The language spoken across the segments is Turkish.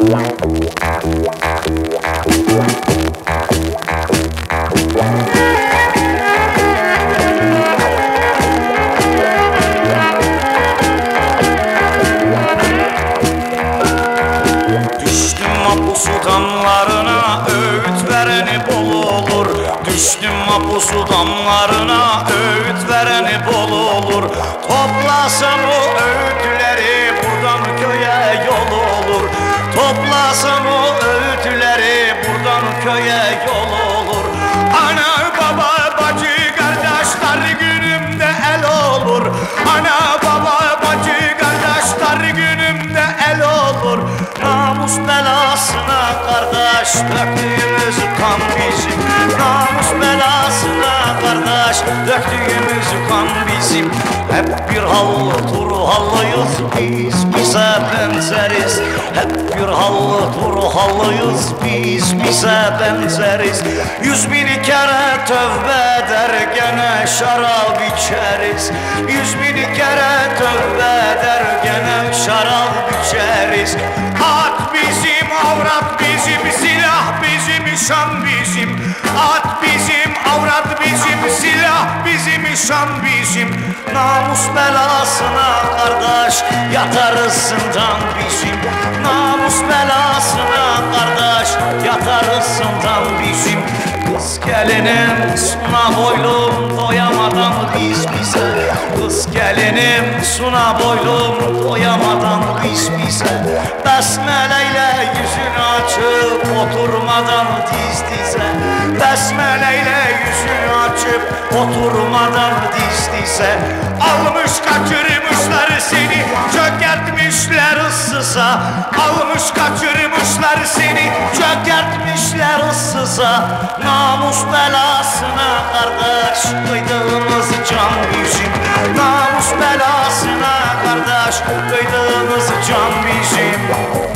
Damlarına öğüt vereni bol olur. Düştüm mapusu damlarına öğüt vereni bol olur. Toplasam o öğütleri buradan köye yol olur. Toplasam o öğütleri buradan köye yol olur. Ana baba bacı kardeşler günümde el olur. Ana baba bacı kardeşler günümde el olur. Namus belasına kardeş döktüğümüz kan bizim. Namus belasına kardeş döktüğümüz kan bizim. Hep bir hallı turhallıyız biz, bize benzeriz. Hep bir hallı turhallıyız biz, bize benzeriz. 100.000 kere tövbe eder gene şarap içeriz. 100.000 kere tövbe eder gene şarap içeriz. At bizim, avrat bizim, silah bizim, şan bizim. At bizim, avrat bizim, silah bizim, şan bizim. Namus belasına kardeş yatarız zindan bizim. Namus belasına kardeş yatarız zindan bizim. Kız gelinim suna boylum doyamadan biz bize. Kız gelinim suna boylum doyamadan biz bize. Besmeleyle yüzünü açıp oturmadan diz dize. Besmeleyle yüzünü açıp oturmadan diz dize. Almış kaçırmışlar seni, çökertmişler ıssıza. Almış kaçırmışlar seni, çökertmişler ıssıza. Namus belasına kardeş kıydığımız can bizim. Namus belasına kardeş kıydığımız can bizim.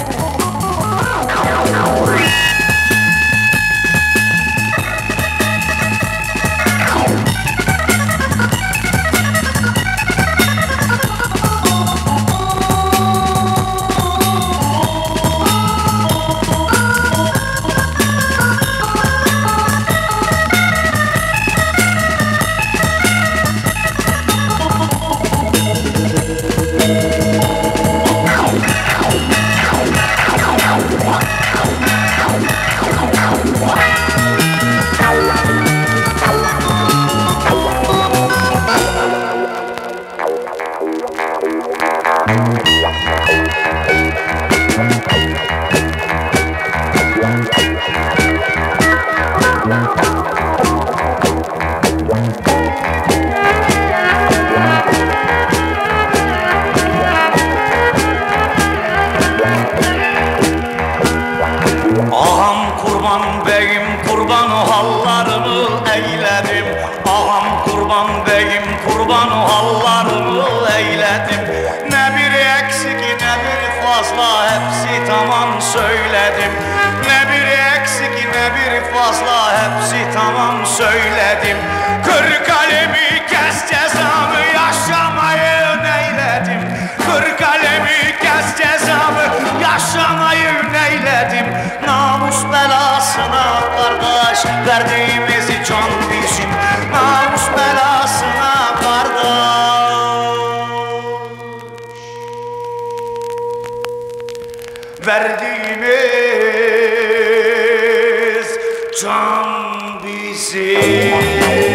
Ağam kurban beyim kurban o hallarımı eyledim. Ağam kurban beyim kurban o hallarımı eyledim. Ne bir eksik ne bir fazla hepsi tamam söyledim. Ne bir eksik ne bir fazla hepsi tamam söyledim. Kır kalemi kes cezamı yaşamayı neyledim. Kır kalemi kes cezamı yaşamayı neyledim. Namus belasına kardeş verdiğimiz can bizim. Namus belasına kardeş verdiğimiz can bizim.